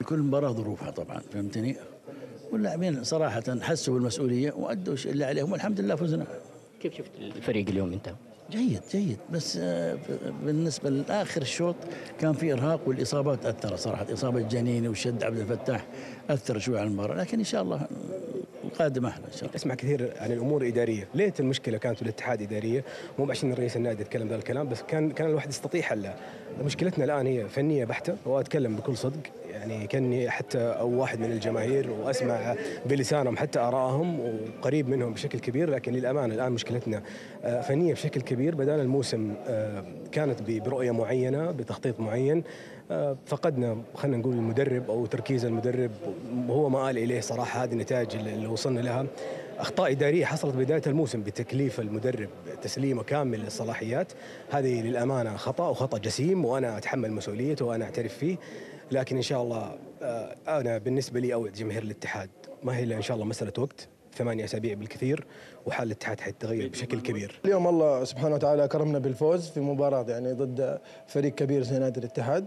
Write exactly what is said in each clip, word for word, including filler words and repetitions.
كل مباراة ظروفها طبعا، فهمتني؟ واللاعبين صراحة حسوا بالمسؤولية وأدوا اللي عليهم والحمد لله فزنا. كيف شفت الفريق اليوم أنت؟ جيد جيد، بس بالنسبة لآخر الشوط كان في إرهاق والإصابات أثرت صراحة، إصابة جنيني وشد عبد الفتاح أثر شوي على المباراة، لكن إن شاء الله القادم أحلى إن شاء الله. أسمع كثير عن الأمور إدارية، ليت المشكلة كانت في الاتحاد إدارية، مو عشان رئيس النادي يتكلم ذا الكلام، بس كان كان الواحد يستطيع حلها. مشكلتنا الآن هي فنية بحتة، وأتكلم بكل صدق، يعني كأني حتى أو واحد من الجماهير وأسمع بلسانهم حتى آرائهم وقريب منهم بشكل كبير، لكن للأمانة الآن مشكلتنا فنية بشكل كبير. بدأنا الموسم كانت برؤية معينة بتخطيط معين، فقدنا خلينا نقول المدرب أو تركيز المدرب وهو ما آل إليه صراحة. هذه النتائج اللي وصلنا لها. أخطاء إدارية حصلت بداية الموسم بتكليف المدرب تسليمه كامل للصلاحيات، هذه للأمانة خطأ وخطأ جسيم، وأنا أتحمل مسؤوليته وأنا أعترف فيه. لكن إن شاء الله أنا بالنسبة لي أو جماهير الاتحاد ما هي إلا إن شاء الله مسألة وقت، ثمانية أسابيع بالكثير وحال الاتحاد حيتغير بشكل كبير. اليوم الله سبحانه وتعالى أكرمنا بالفوز في مباراة يعني ضد فريق كبير زي نادي الاتحاد.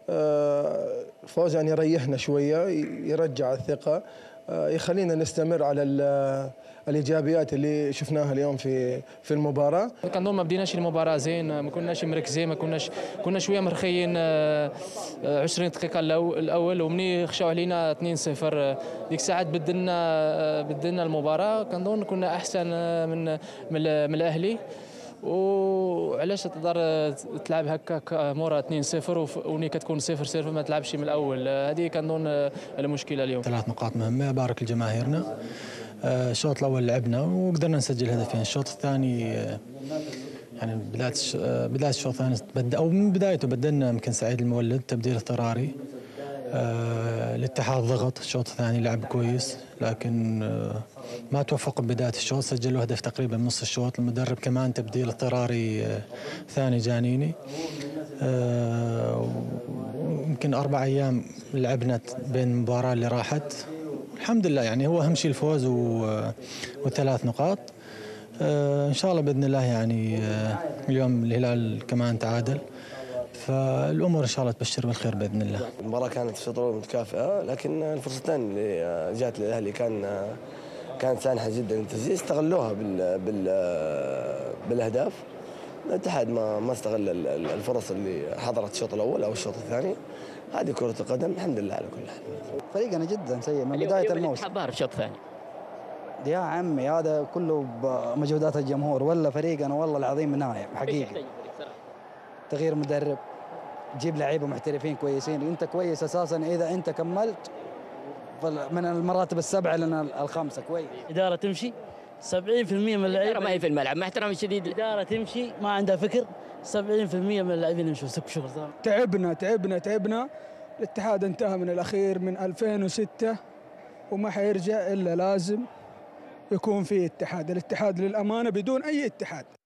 فوز يعني يريحنا شوية، يرجع الثقة، يخلينا نستمر على الايجابيات اللي شفناها اليوم في في المباراه. كان ما بديناش المباراه زين، ما كناش مركزين، ما كناش كنا شويه مرخيين عشرين دقيقه الاول، ومني خشاو علينا اثنين صفر ديك الساعات بدلنا بدلنا المباراه. كنظن كنا احسن من من الاهلي، وعلاش تقدر تلعب هكاك مورا اثنين صفر وني كتكون صفر صفر ما تلعبش من الاول. هذه كنظن المشكله اليوم. ثلاث نقاط مهمه، بارك لجماهيرنا. الشوط الاول لعبنا وقدرنا نسجل هدفين. الشوط الثاني يعني بدايه بدايه الشوط الثاني او من بدايته بدلنا يمكن سعيد المولد تبديل اضطراري. الاتحاد ضغط الشوط الثاني، لعب كويس لكن ما توفق ببدايه الشوط، سجلوا هدف تقريبا نص الشوط. المدرب كمان تبديل اضطراري ثاني جانيني. يمكن اربع ايام لعبنا بين المباراه اللي راحت. الحمد لله يعني هو اهم شيء الفوز وثلاث نقاط. ان شاء الله باذن الله يعني اليوم الهلال كمان تعادل، فالامور ان شاء الله تبشر بالخير باذن الله. المباراه كانت في شوط متكافئه، لكن الفرصتين اللي جات للاهلي كان كانت سانحه جدا، استغلوها بال بال بالاهداف. الاتحاد ما ما استغل الفرص اللي حضرت الشوط الاول او الشوط الثاني. هذه كرة القدم، الحمد لله على كل حال. فريقنا جدا سيء من بداية الموسم. ظهر الشوط الثاني. يا عمي هذا كله بمجهودات الجمهور، ولا فريقنا والله العظيم نايم حقيقي. تغيير مدرب، تجيب لعيبه محترفين كويسين. انت كويس اساسا اذا انت كملت من المراتب السبعه لنا الخمسه كويس. اداره تمشي سبعين بالمئة من اللعيبه ما هي في الملعب، مع احترامي الشديد. اداره تمشي ما عندها فكر، سبعين بالمئة من اللاعبين يمشوا شغل. تعبنا تعبنا تعبنا. الاتحاد انتهى من الاخير من ألفين وستة وما حيرجع الا لازم يكون في اتحاد. الاتحاد للامانه بدون اي اتحاد.